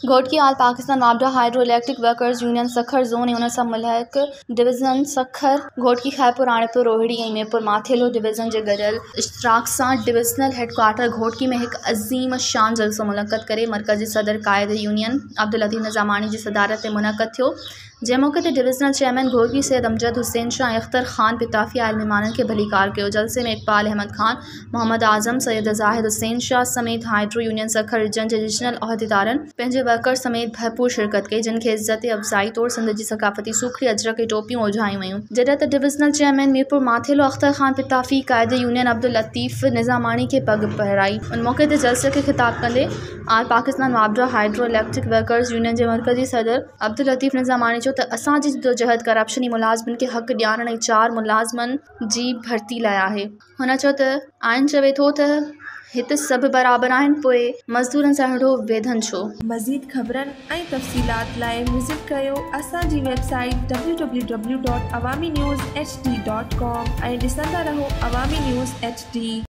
Ghotki all Pakistan वापडा hydro electric workers union Sukkur zone ऐं उन सां मुल्हक डिवीज़न सखर घोटकी खैरपुर राणीपुर रोहिड़ी ऐं मीरपुर माथेलो डिवीज़न जे गॾियल इश्तराक सां डिवीज़नल हेडक्वार्टर घोटकी में हिकु अज़ीम शान जलसो मुनक़द करे मरकज़ी सदर क़ाइद यूनियन अब्दुल लतीफ़ निज़ामानी जी सदारत में मुनक़द थियो। जंहिं मौक़े ते डिवीज़नल चेयरमैन घोटकी सैयद अमजद हुसैन शाह ऐं अख्तर ख़ान पिताफ़ी आयल महिमाननि खे भलीकार कयो। जलसे में इक़बाल अहमद ख़ान, मोहम्मद आज़म, सैयद ज़ाहिद हुसैन शाह समेत हाइड्रो यूनियन सखर रीजन जे रीजनल उहदेदारनि पंहिंजे वर्कर समेत भरपूर शिरकत कई, जिन खे इज़्ज़त अफ़ज़ाई तौर सिंध जी सक़ाफ़ती सूखड़ी अजरक ऐं टोपियूं ओझायूं वयूं। जॾहिं त डिवीज़नल चेयरमैन मीरपुर माथेलो अख्तर ख़ान पिताफ़ी क़ाइद यूनियन अब्दुल लतीफ़ निज़ामानी खे पग पहिराई। उन मौक़े ते जलसे खे ख़िताब कंदे आल पाकिस्तान वापडा हाइड्रो इलेक्ट्रिक वर्कर्स यूनियन जे मरकज़ी सदर अब्दुल लतीफ़ निज़ामानी चयो त असांजी जदोजहद करप्शनी मुलाज़िमनि खे हक़ ॾियारण ऐं 4 मुलाज़िमनि जी भर्ती लाइ आहे। हुन चयो त आइन चवे थो त हिते सभु बराबरि आहिनि, पोइ मज़दूरनि सां अहिड़ो वेधनि छो। मज़ीद ख़बरनि ऐं तफ़सीलात लाइ विज़िट कयो असांजी वेबसाइट www.awamiNewsHD.com ऐं ॾिसंदा रहो अवामी न्यूज़ HD।